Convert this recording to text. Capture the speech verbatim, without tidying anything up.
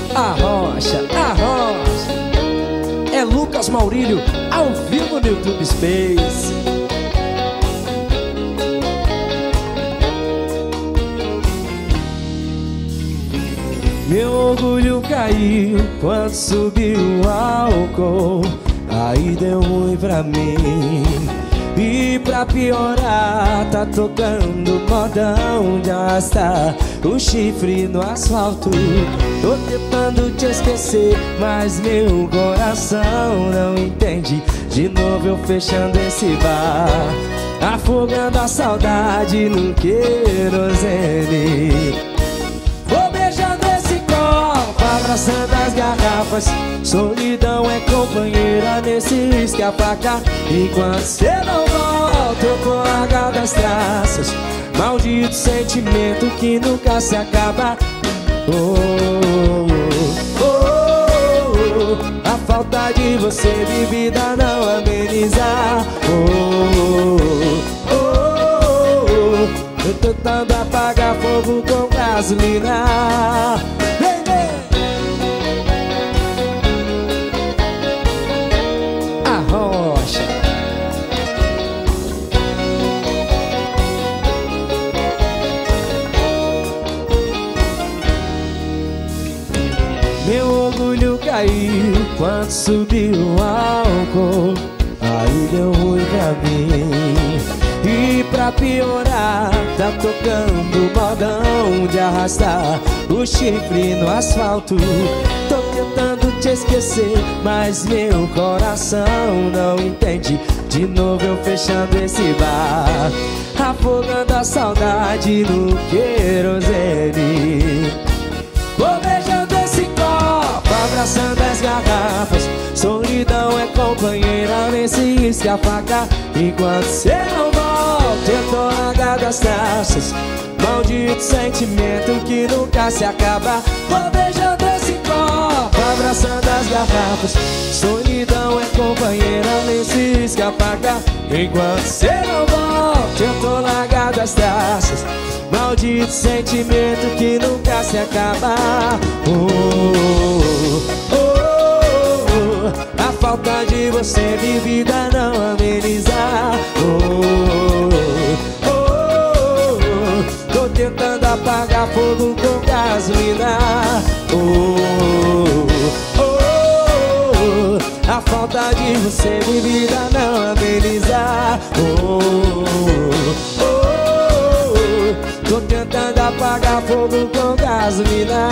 Arrocha, arrocha. É Lucas Maurílio, ao vivo no YouTube Space. Meu orgulho caiu quando subiu o álcool. Aí deu ruim pra mim. E pra piorar, tá tocando modão de arrastar o chifre no asfalto. Tô tentando te esquecer, mas meu coração não entende. De novo eu fechando esse bar, afogando a saudade no querosene. Vou beijando esse copo, abraçando as garrafas. Solidão é companheira nesse escapacar. Enquanto cê não volta, eu tô largado as traças. Maldito sentimento que nunca se acaba. Oh, oh, oh, oh. A falta de você, bebida não amenizar. Oh, oh, oh, oh. Eu tô tentando apagar fogo com gasolina. Vem, vem. Arrocha. Meu orgulho caiu quando subiu o álcool. Aí deu ruim pra mim. E pra piorar, tá tocando modão de arrastar o chifre no asfalto. Tô tentando te esquecer, mas meu coração não entende. De novo eu fechando esse bar, afogando a saudade no querosene. Vou beijando esse copo, abraçando as garrafas. Solidão é companheira nesse escapacar. Enquanto cê não volta, eu tô largado as taças. Maldito sentimento que nunca se acaba. Vou beijando esse copo, abraçando as garrafas. Solidão é companheira nesse escapacar. Enquanto cê não volta, eu tô largado as taças. Maldito sentimento que nunca se acaba. Oh, oh, oh, oh. A falta de você, vivida não amenizar. Oh, oh, oh, oh. Tô tentando apagar fogo com gasolina. Oh, oh, oh. A falta de você, vivida não amenizar. Oh, oh, oh. Tô tentando apagar fogo com gasolina.